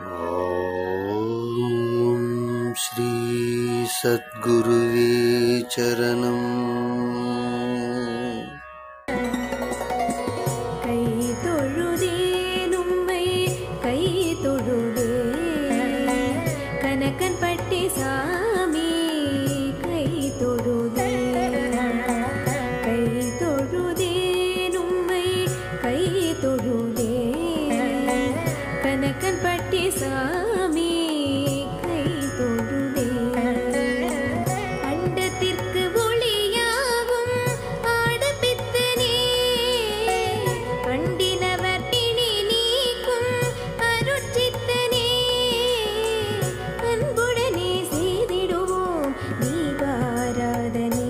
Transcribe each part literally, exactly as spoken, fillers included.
ஓம் ஸ்ரீ சத்குருவே சரணம். கை தொழுதேன் உம்மை கை தொழுதேன் கனகன் பட்டி சாமி கை தொழுதேன் கை தொழுதேன் உம்மை கை தொழுதேன் கனகன் பட்டி சாமி கை தொழுதேன் அண்டத்திற்கு ஒளியாகும் ஆடப்பித்தனே அண்டினவர் பிணி நீக்கும் அருட்சித்தனே அன்புடனே செய்திடுவோம் தீபாராதனை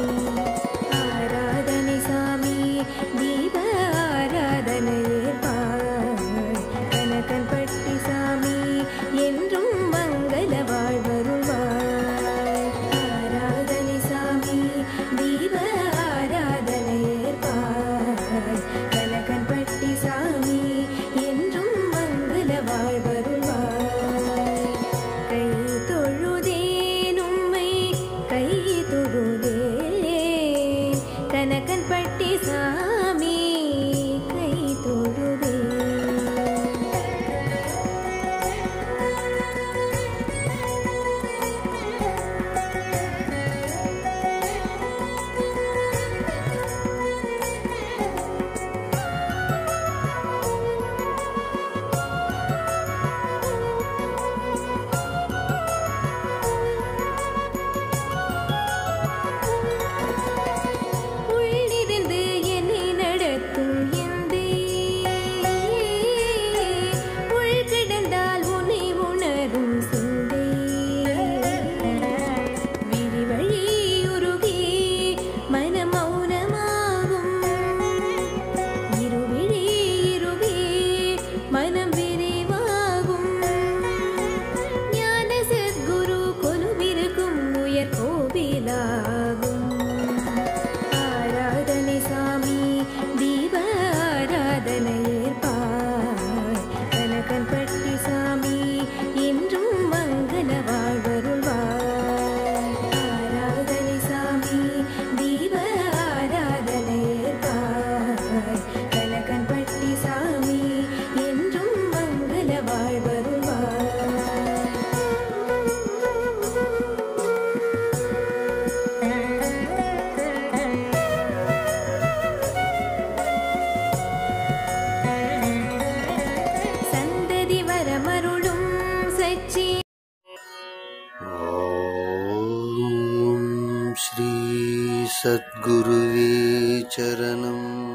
ஆராதனை சாமி தீப ஆராதனையே பாய் கனகன் பட்டி சாமி என்றும் மங்கள வாழ்வருள்வாய் ஆராதனை சாமி தீப ஆராதனையே பாய் கனகன் பட்டி சாமி என்றும் மங்கள வாழ்வருள்வாய் கை தொழுதேன் உம்மை கை தொழுதேன் கனகன் பட்டி சாமி கை தொழுதேன். உள்ளிருந்து என்னை நடத்தும் எந்தே உள் கிடந்தால் உன்னை உணரும் சிந்தை விரிவழி உருகி மன மௌனமாகும் இருவிழி இருகி மனம் விரிவாகும் ஞான சத்குரு கொலுவிருக்கும் உயர் கோவிலாகும் ஆராதனை சாமி தீப ஆராதனையே பாய் கனகன் பட்டி சாமி என்றும் மங்கள வாழ்வருள்வாய் ஆராதனை சாமி தீப ஆராதனையே பாய் கனகன் பட்டி சாமி என்றும் மங்கள வாழ்வருள்வாய். சந்ததி வரமருளும் சச்சி ஓம் ஸ்ரீ சத்குருவே சரணம்.